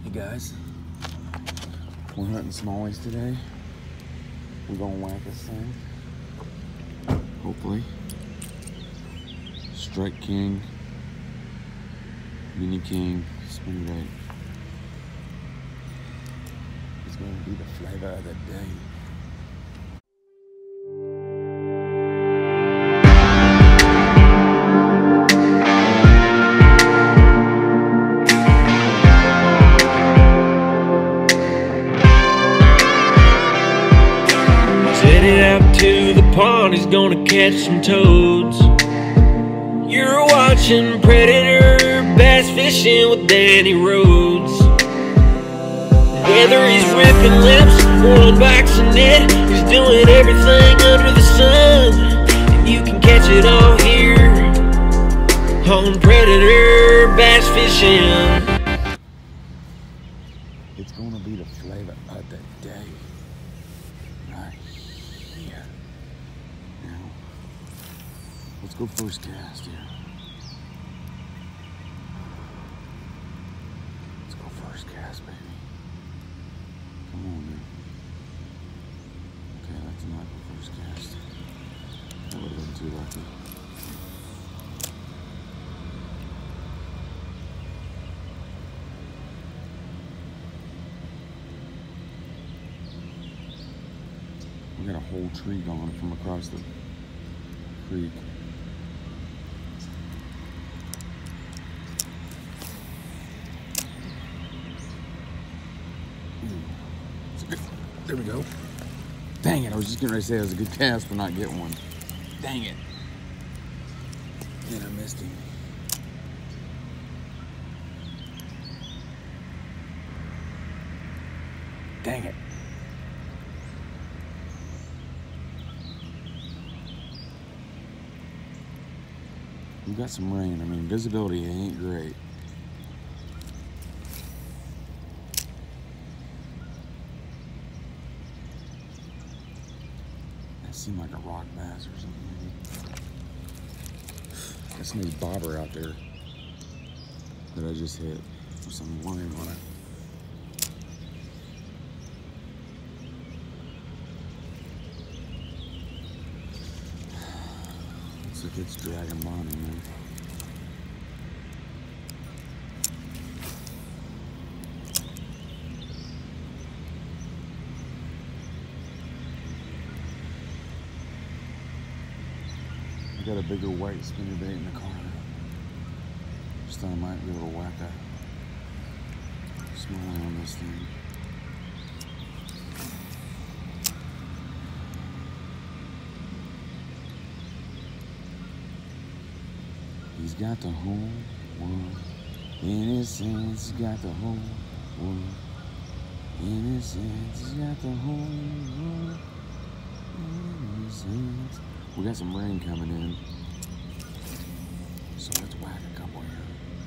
Hey guys, we're hunting smallies today. We're gonna whack this thing, hopefully. Strike King, Mini King, spinnerbait. It's gonna be the flavor of the day. To the pond, he's gonna catch some toads. You're watching Predator Bass Fishing with Danny Rhodes. Whether he's ripping lips or unboxing it, he's doing everything under the sun. And you can catch it all here on Predator Bass Fishing. It's gonna be the flavor of the day. Right here. Now, let's go first cast here. Let's go first cast, baby. Come on, man. Okay, that's not the first cast. That would have been too lucky. We got a whole tree gone from across the creek. There we go. Dang it, I was just getting ready to say it was a good cast but not get one. Dang it. Then I missed him. Dang it. We got some rain. I mean, visibility ain't great. That seemed like a rock bass or something. Got somebody's bobber out there that I just hit with some line on it. Looks like it's dragging bottom, man. I got a bigger white spinnerbait in the car. Just thought I might be able to whack a smallie on this thing. He's got the whole world in his hands. He's got the whole world in his hands. He's got the whole world in his hands. We got some rain coming in, so let's whack a couple here.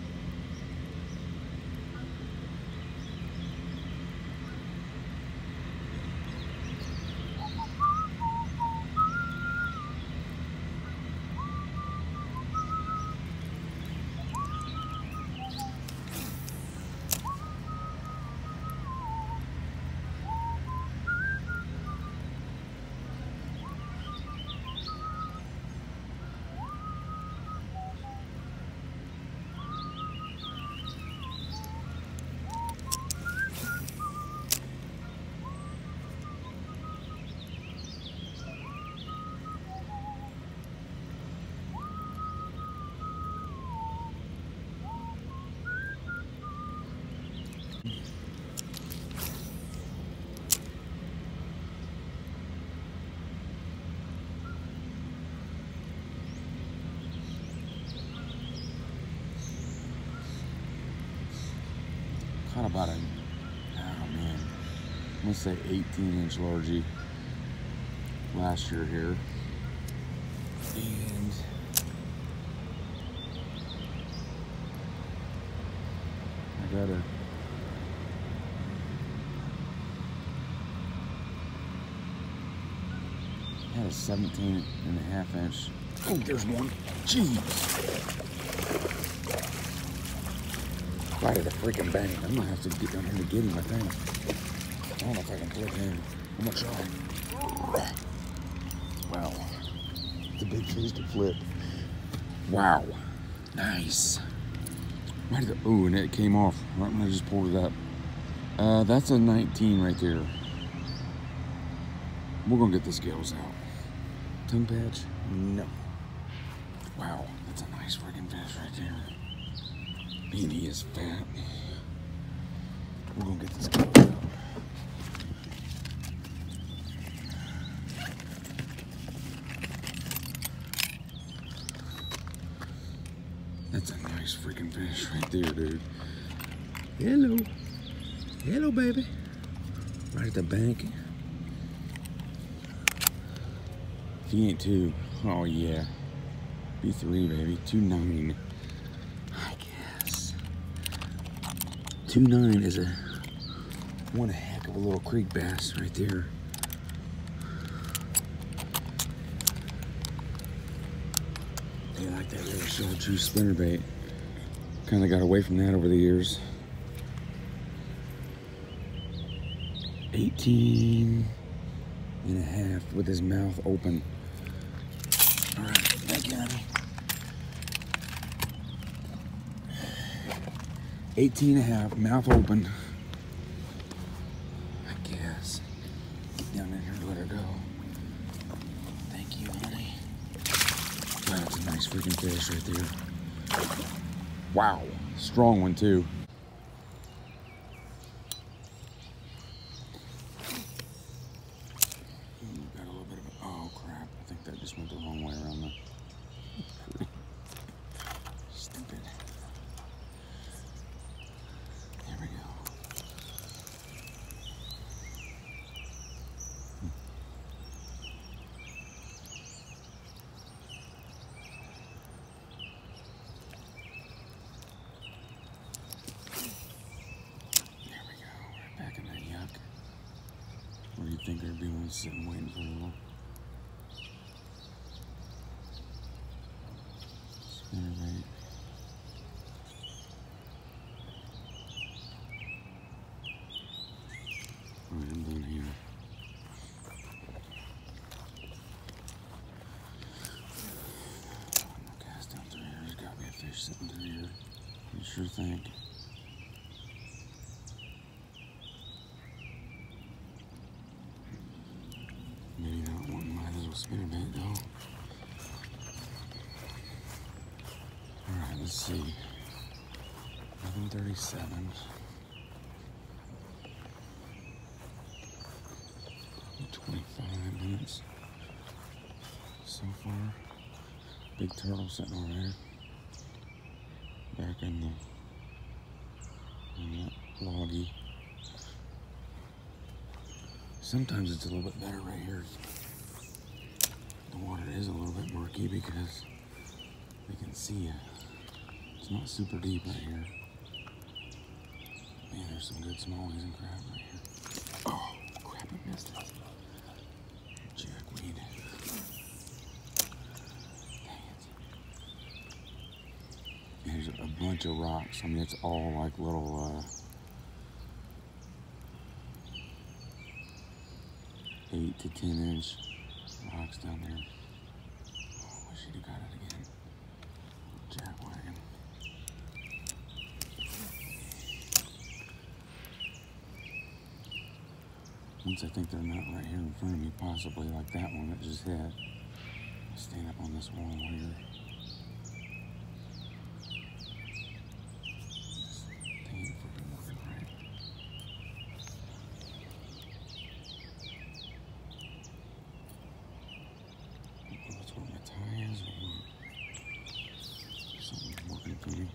Caught about a, oh man, I'm gonna say 18-inch largie last year here. And I got a had a 17.5-inch. Oh, there's one. Jeez. Right at the freaking bank. I'm gonna have to get down here to get him, I think. I don't know if I can flip him. I'm gonna try. Wow. It's a big fish to flip. Wow. Nice. Right at the, ooh, and it came off right when I just pulled it up. That's a 19 right there. We're gonna get the scales out. Tongue patch? No. Wow, that's a nice freaking fish right there. Man, he is fat. We're gonna get the scales out. That's a nice freaking fish right there, dude. Hello. Hello, baby. Right at the bank. If he ain't 2, oh yeah. Be 3, baby. 2.9. I guess. 2.9 is one heck of a little creek bass right there. They like that little shell juice spinnerbait. Kind of got away from that over the years. 18.5 with his mouth open. All right, thank you, honey. 18.5, mouth open. I guess. Get down in here and let her go. Thank you, honey. Wow, that's a nice freaking fish right there. Wow, strong one too. Got a little bit of a, oh crap, I think that just went the wrong way around the tree. Stupid. There we go. Back in that yuck. What do you think they're doing? Sitting waiting for a little spinnerbait. Alright, I'm done here. No cast out through here. There's gotta be a fish sitting through here. You sure think? Maybe not wanting my little spinnerbait though. Alright, let's see. 11:37. 25 minutes so far. Big turtle sitting over there. Back in that loggy. Sometimes it's a little bit better right here. The water is a little bit murky because they can see it. It's not super deep right here. Man, there's some good smallies and crab right here. Oh, crap, I missed it. Jackweed. Dang it. There's a bunch of rocks. I mean, it's all like little 8 to 10 inch rocks down there. Oh, wish he'd have got it again. Jackwagon. Once I think they're not right here in front of me, possibly like that one that just hit. I'll stand up on this wall here. This thing ain't freaking working right. That's what my tie is, or what? Something's working for me.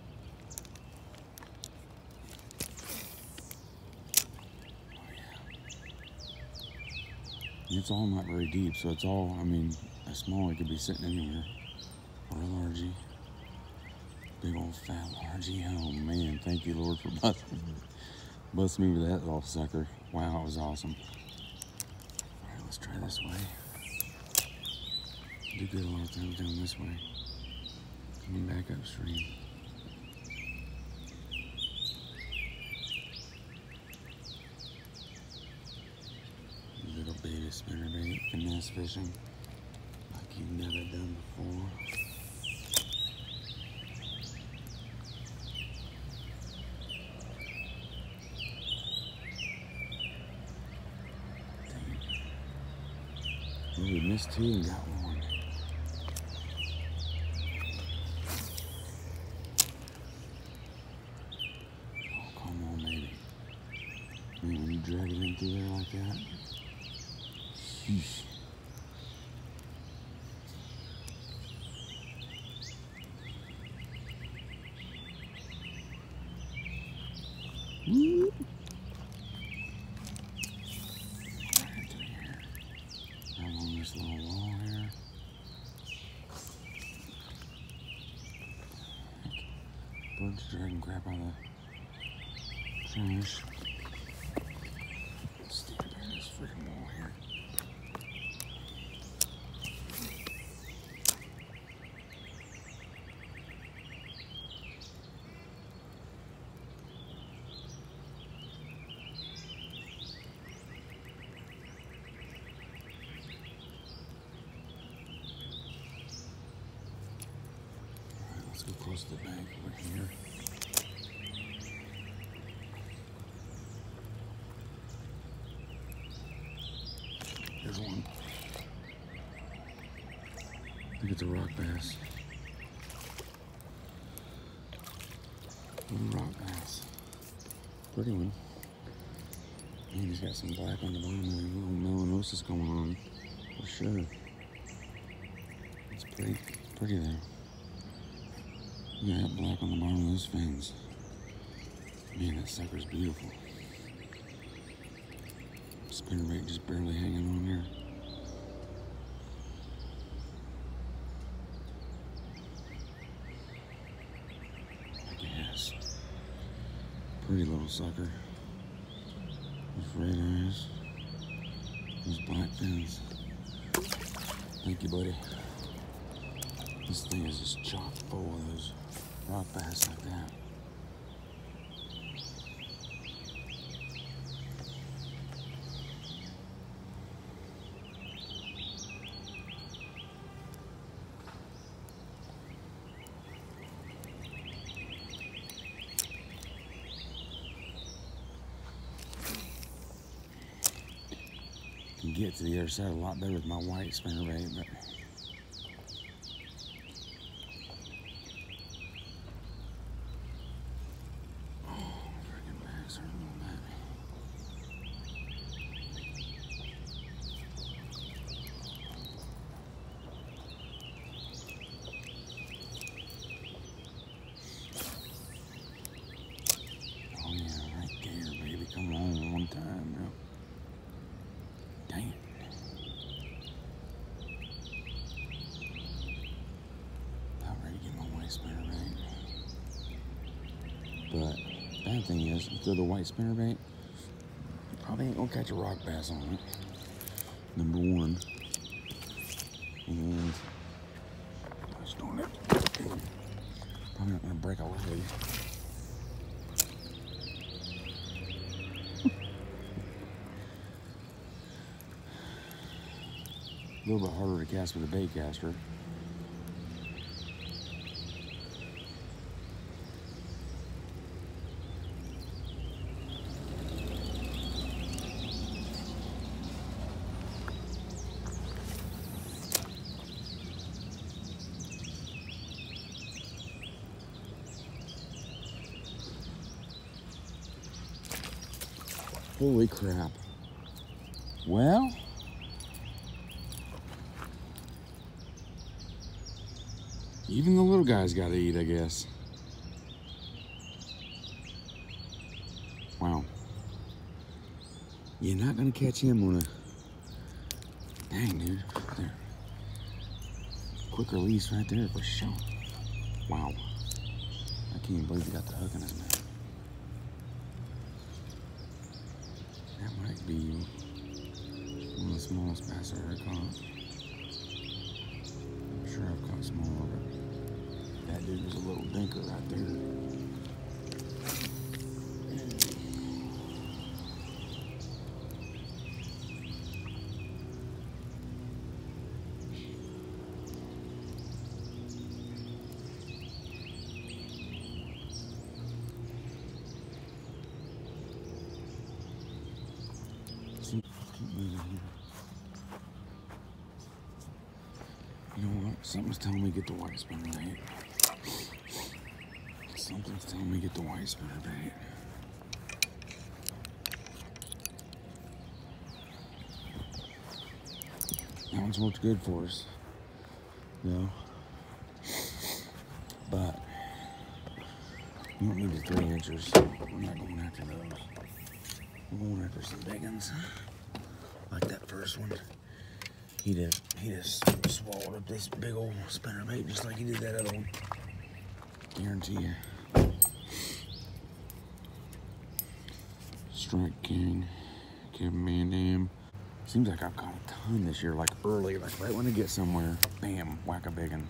It's all not very deep, so it's all, I mean, a smallie could be sitting anywhere. Or a largie. Big old fat largie. Oh man, thank you Lord for busting me with that little sucker. Wow, it was awesome. Alright, let's try this way. Do good a lot of times down this way. Coming back upstream. spinnerbait, finesse fishing like you've never done before. Well, we missed two and got one. Oh, come on, baby. Man, when you drag it in through there like that, sheesh. Woo! Right through here. Right along this little wall here. Bird's dragging crap out of the trash. Stand behind this freaking wall here. Alright, let's go close to the bank over here. There's one. I think it's a rock bass. Little rock bass. Pretty one. And he's got some black on the bottom and a little melanosis going on. For sure. It's pretty there. Look at that black on the bottom of those fins. Man, that sucker's beautiful. Spinnerbait just barely hanging on there. I guess. Pretty little sucker. Those red eyes. Those black fins. Thank you, buddy. This thing is just chock full of those rock bass like that. Can get to the other side a lot better with my white spinnerbait, but freaking back's hurting a little bit. Oh yeah, right there, baby. Come on, one time now. Dang it. About ready to get my white spinnerbait. But bad thing is, you throw the white spinnerbait, you probably ain't gonna catch a rock bass on it. Number one. And gosh darn it. Probably not gonna break a leg. A little bit harder to cast with a bait caster. Holy crap. Well, even the little guys gotta eat, I guess. Wow. You're not gonna catch him on a... Dang, dude. There. Quick release right there for sure. Wow. I can't even believe he got the hook in his mouth. That might be one of the smallest bass I ever caught. I'm sure I've caught smaller, but that dude was a little dinker right there. keep moving here. You know what? Something's telling me get the white spinner bait. Something's telling me get the white spinner bait. That one's worked good for us, you know. But you don't need the 3 inchers. We're not going after those. We're going after some big ones. Like that first one. He just swallowed up this big old spinner bait just like he did that other one. Guarantee you. Strike King, Kevin Mandam. Seems like I've caught a ton this year, like early, like right when I get somewhere, bam, whack a big one.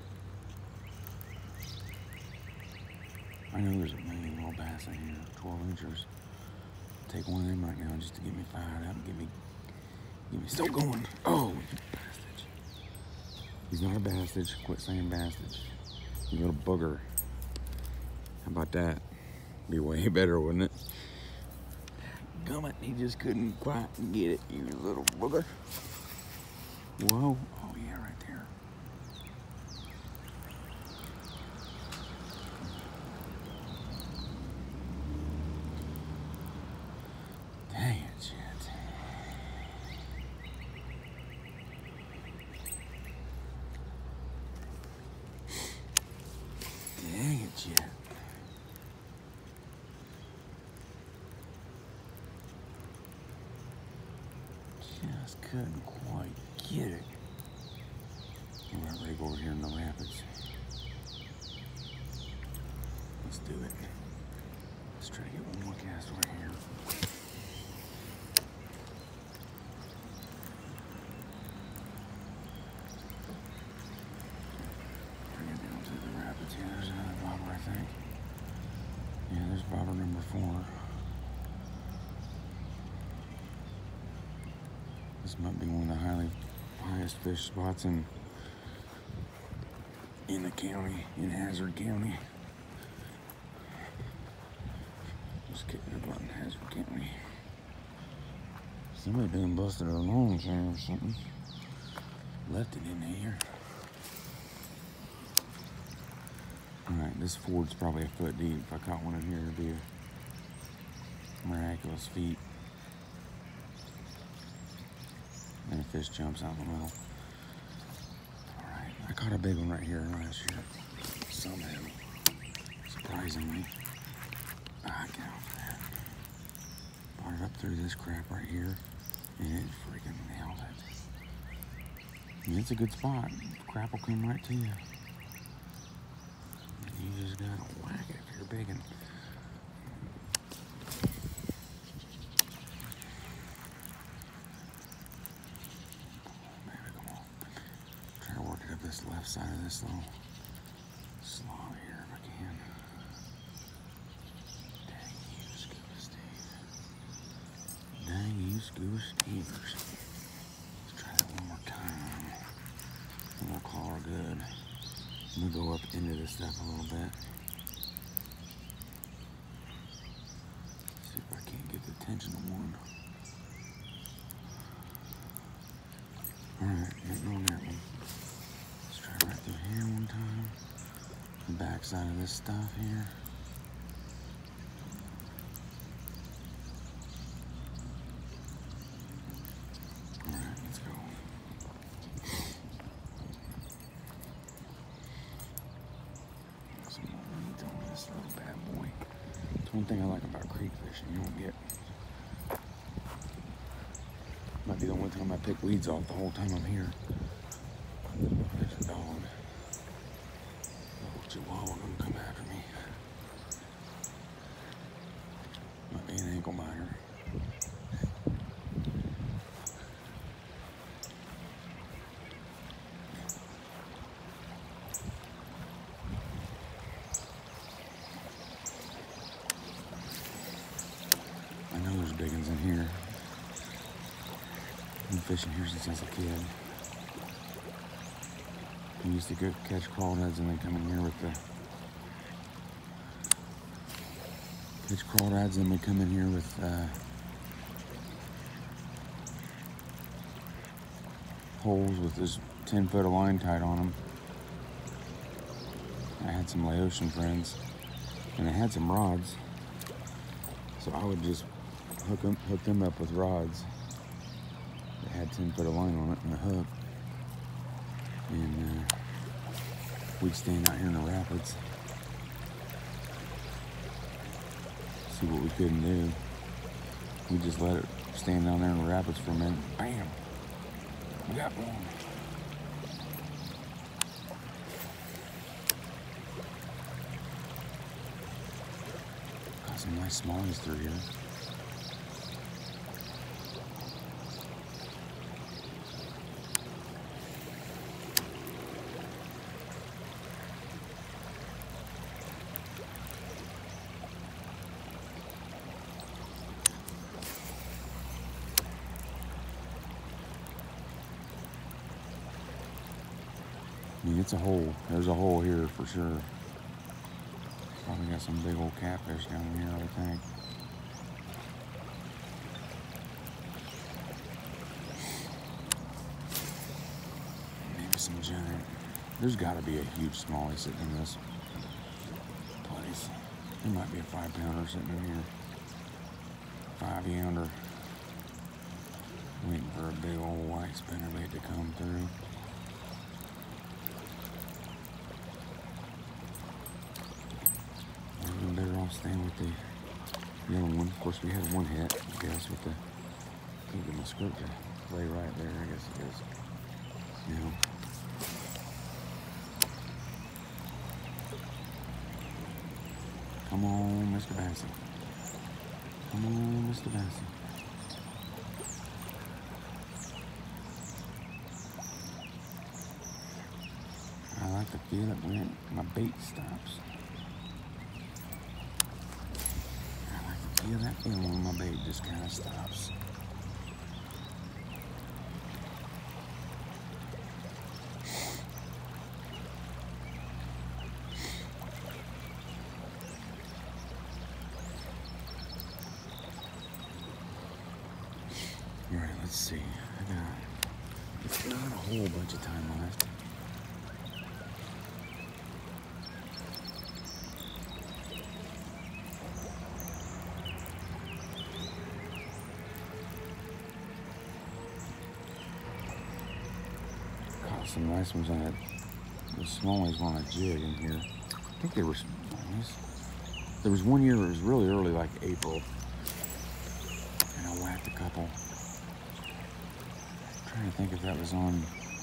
I know there's a million little bass in here, 12 inchers. Take one of them right now just to get me fired up and get me still going. Oh, you bastard. He's not a bastard. Quit saying bastard. You little booger. How about that? Be way better, wouldn't it? Gummit, he just couldn't quite get it, you little booger. Whoa. Oh, yeah, right there. Dang it, shit. Dang it, shit. Just couldn't quite get it. We're ready to go over here in the rapids. Let's do it. Let's try to get one more cast right here. Bring it down to the rapids here. There's another bobber, I think. Yeah, there's bobber number 4. This might be one of the highest fish spots in the county, in Hazard County. Just kidding about in Hazard County. Somebody done busted a long chain or something. Left it in here. Alright, this ford's probably a foot deep. If I caught one in here, it'd be a miraculous feat. And a fish jumps out in the middle. Alright, I caught a big one right here last year. Somehow. Surprisingly. I get off that. Brought it up through this crap right here. And it freaking nailed it. And it's a good spot. Crap will come right to you. And you just gotta whack it if you're big one. This left side of this little slough here if I can. Dang you, Scuba Steve. Dang you, Scuba Stevers. Let's try that one more time. And we'll call her good. I'm gonna go up into this stuff a little bit. See if I can't get the tension of one. Alright, nothing on that one. Right through here one time. The back side of this stuff here. Alright, let's go. Some more meat on this little bad boy. It's one thing I like about creek fishing. You don't get. Might be the one time I pick weeds off the whole time I'm here. There's a dog. Oh, Chihuahua gonna come after me. Might be an ankle biter. I know there's big ones in here. I've been fishing here since I was a kid. I used to go catch crawdads and they come in here with the catch crawdads and they come in here with poles with this 10-foot of line tied on them. I had some Laotian friends, and they had some rods, so I would just hook them up with rods that had 10-foot of line on it and a hook, and we'd stand out here in the rapids, see what we couldn't do. We just let it stand down there in the rapids for a minute. Bam! We got one. Got some nice smallies through here. I mean, it's a hole. There's a hole here for sure. Probably got some big old catfish down here, I would think. Maybe some giant. There's got to be a huge smallie sitting in this place. There might be a 5-pounder sitting in here. 5-pounder. Waiting for a big old white spinnerbait to come through. Better off staying with the other one. Of course, we had one hit, I guess, with the, I think my script to lay right there, I guess it is. You know. Come on, Mr. Bassett. Come on, Mr. Bassett. I like to feel it when my bait stops. Feel that feeling when my bait just kind of stops. All right, let's see. I got not a whole bunch of time left. Some nice ones. I had the smallies on a jig in here. I think they were smallies. There was one year it was really early, like April, and I whacked a couple. I'm trying to think if that was on.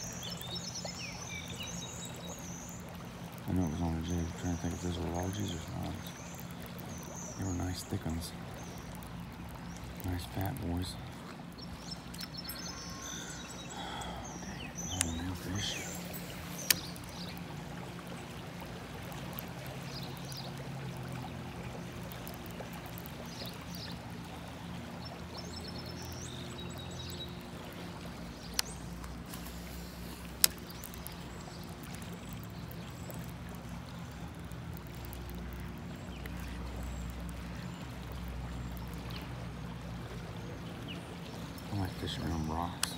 I know it was on a jig. I'm trying to think if those were largies or smallies. They were nice thick ones. Nice fat boys. Fish. I like fishing around rocks.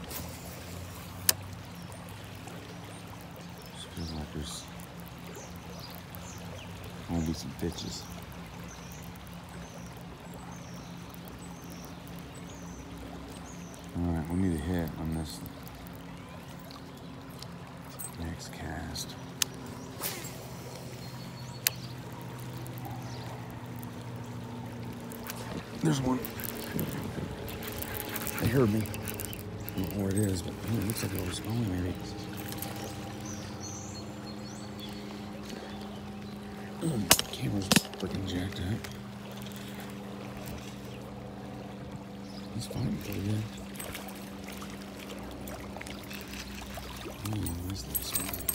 Feels like there's gonna be some pitches. Alright, we need a hit on this next cast. There's one. They heard me. I don't know where it is, but it looks like it was smallie maybe. Camera's freaking jacked up. He's fighting pretty good. Oh, nice little smallie.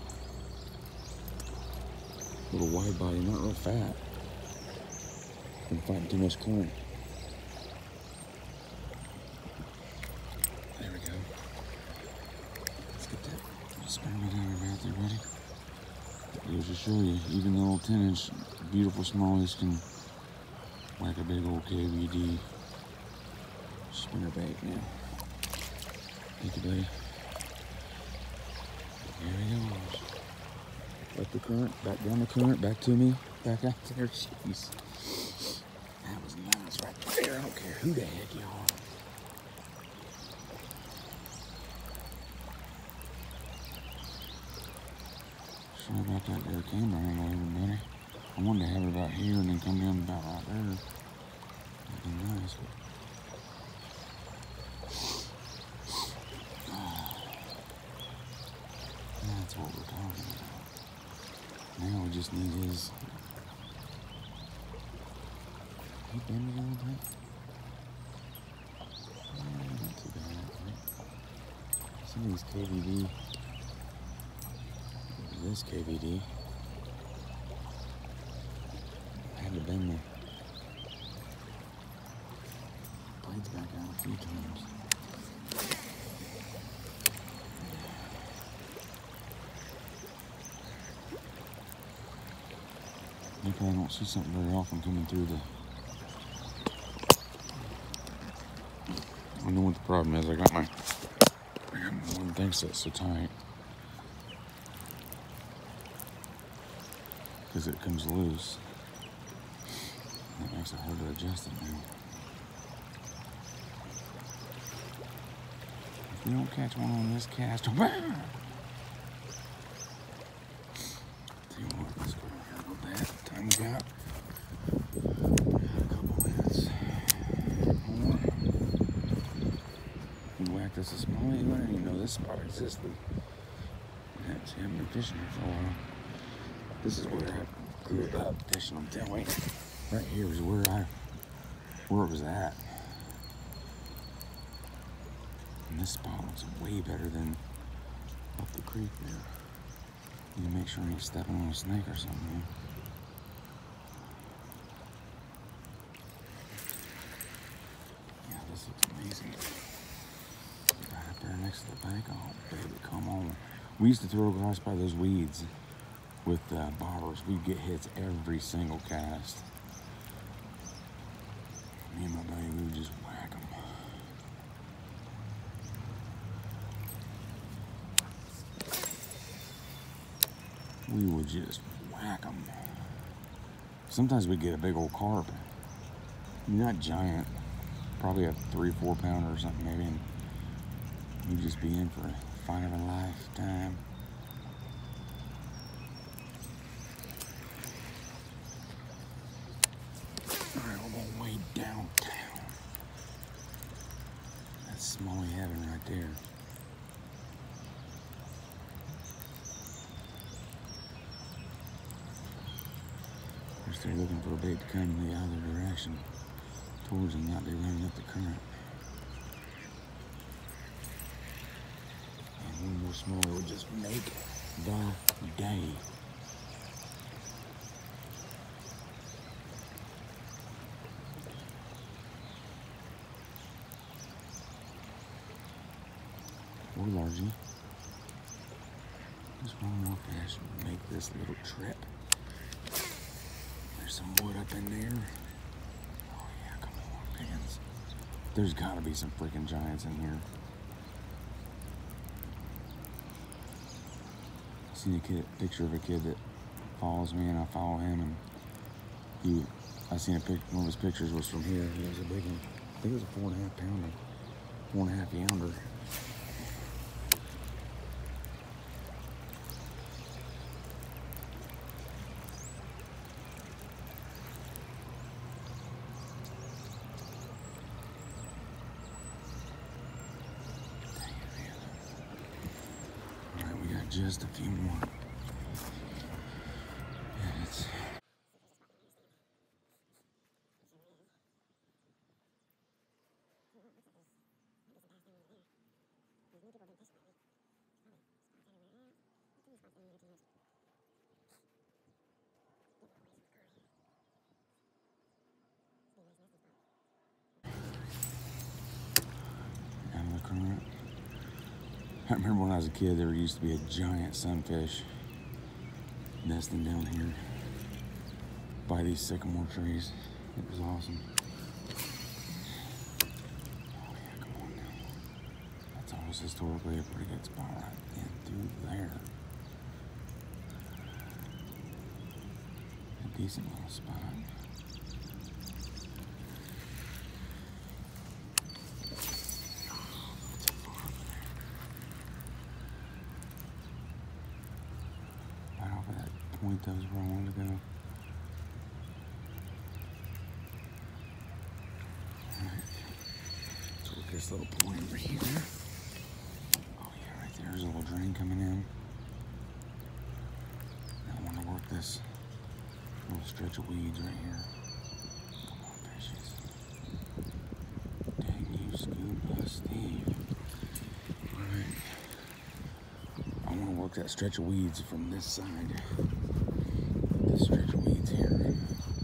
Little wide body, not real fat. Been fighting too much corn. There we go. Let's get that spinnerbait out there, buddy. Goes to show you, even the little 10-inch beautiful smallies can whack a big old KVD spinnerbait now. Thank you, buddy. There he goes. Up the current, back down the current, back to me, back out there. Jeez. That was nice right there. I don't care who the heck you are. Sorry about that there camera angle, everybody. I wanted to have it about here and then come down about right there. That'd be nice. That's what we're talking about. Now we just need his. He bending a little bit? Not too bad, right? Some of these KVD. This KVD. Had to bend the blades back out a few times. You probably don't see something very often coming through the. I know what the problem is. I got my one thing set so tight because it comes loose. That makes it hard to adjust it now. If we don't catch one on this cast, tell you what, let's go here a little bit. Time we got a couple minutes more. We whacked us a smallie. I didn't even know this spot existed. I haven't been fishing here for a while. This is where I grew up fishing, I'm telling you. Right here is where it was at. And this spot looks way better than up the creek there. You need to make sure you ain't stepping on a snake or something, man. Yeah, this looks amazing. Right up there next to the bank. Oh, baby, come on. We used to throw across by those weeds with bobbers. We'd get hits every single cast. Me and my buddy, we would just whack them. We would just whack them. Sometimes we'd get a big old carp. Not giant, probably a 3-4 pounder or something maybe, and you'd just be in for a fight of a lifetime. Alright, we're going way downtown. That's smallie heaven right there. They're looking for a bait to come in the other direction towards them, not be running up the current. And one more smaller would just make the day. Or largey. Just one more fish and make this little trip. There's some wood up in there. Oh yeah, come on, pins. There's gotta be some freaking giants in here. I seen a picture of a kid that follows me and I follow him, and I seen one of his pictures was from here. He was a big one. I think it was a 4.5 pounder, 4.5 younder. Just a few more minutes. Out of the current. I remember when I was a kid, there used to be a giant sunfish nesting down here by these sycamore trees. It was awesome. Oh yeah, come on now. That's all we was historically a pretty good spot right in through there. A decent little spot. Right off of that point that was where I wanted to go. This little point over here. Oh yeah, right there. There's a little drain coming in. Now I want to work this little stretch of weeds right here. Come on, fishes. Dang you, Scuba Steve. Alright. I want to work that stretch of weeds from this side. This stretch of weeds here.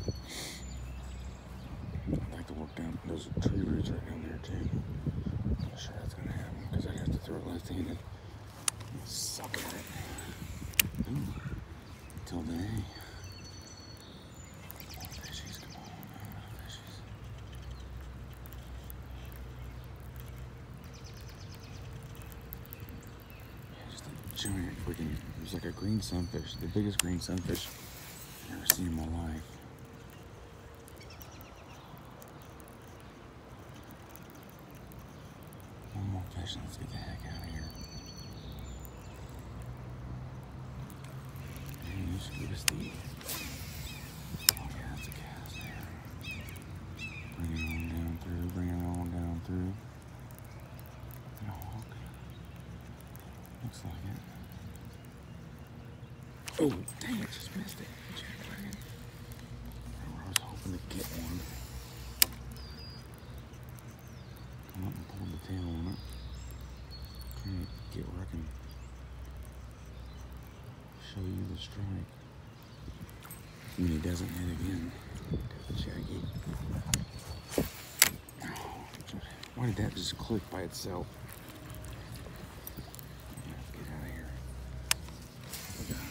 I'd like to work down those tree roots right down there too. I'm not sure that's gonna happen because I'd have to throw it left-handed and suck at it. Ooh, till day. Come on, fishies, come on, fishies. Yeah, just a giant freaking, it was like a green sunfish, the biggest green sunfish I've ever seen in my life. Let's get the heck out of here. And you Scuba Steve. Oh yeah, that's a cast there. Bring it on down through, bring it on down through. And a hawk. Looks like it. Oh, dang it, just missed it. I was hoping to get one. Come up and pull the tail on it. Get where I can show you the strike. When he doesn't hit again. That's shaggy. Oh, why did that just click by itself? Get out of here. We got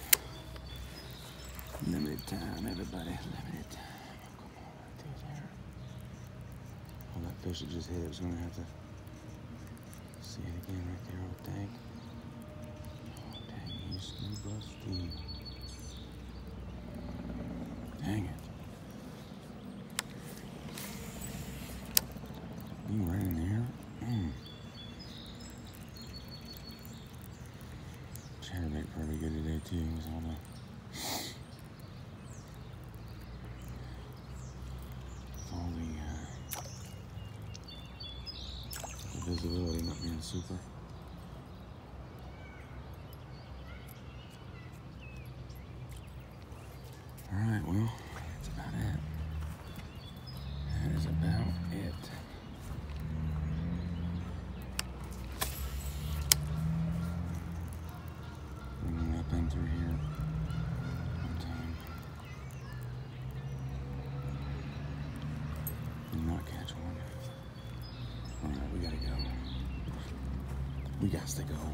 limited time, everybody. Limited time. Come on, right through there. Oh, that fish that just hit it was going to have to see it again right there, old tank. Oh, dang, you Scuba Steve. Dang it. You right in there? Chatterbait probably good today too, with all the visibility not being super. Alright, well, that's about it. That is about it. Bringing up in through here one time. And not catch one. Alright, we gotta go. We got to go.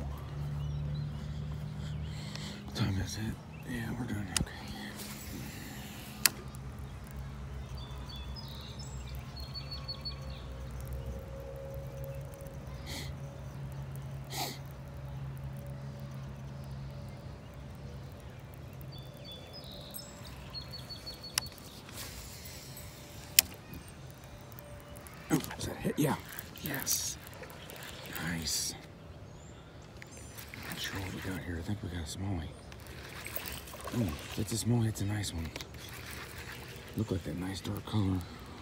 What time is it? Yeah, we're doing okay. Oh, is that a hit? Yeah. Yes. Nice. Not sure what we got here. I think we got a smallie. Ooh, that's a smallie. It's a nice one. Look like that nice dark color.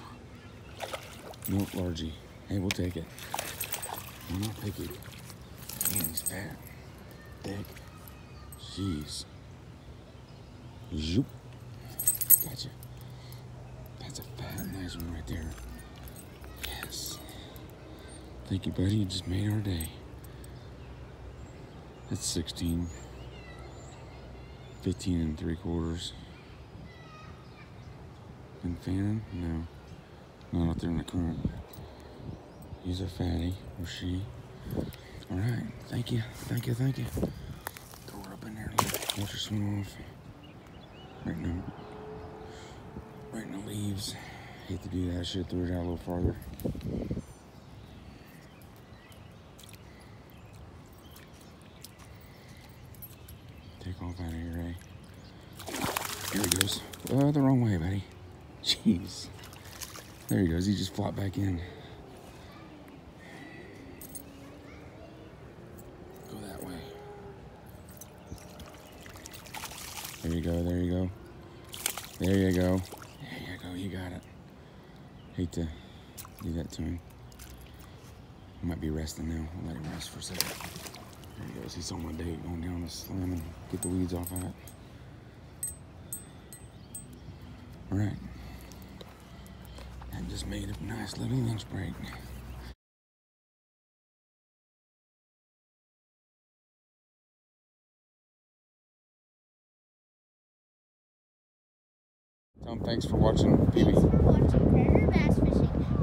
Milk largie. Hey, we'll take it. We're not picky. Man, he's fat. Thick. Jeez. Zoop. Gotcha. That's a fat, nice one right there. Yes. Thank you, buddy. You just made our day. That's 16. 15 3/4. Been fanning? No. Not out there in the current. He's a fatty, or she. Alright, thank you, thank you, thank you. Throw her up in there, watch her swim off. Right in the leaves. Hate to do that, I should have threw it out a little farther. The wrong way, buddy. Jeez. There he goes. He just flopped back in. Go that way. There you go. There you go. There you go. There you go. You got it. Hate to do that to him. He might be resting now. I'll let him rest for a second. There he goes. He's on my date going down the slam and get the weeds off of it. All right. I just made a nice little lunch break. Tom, thanks for watching PB. Thanks for watching Predator Bass Fishing.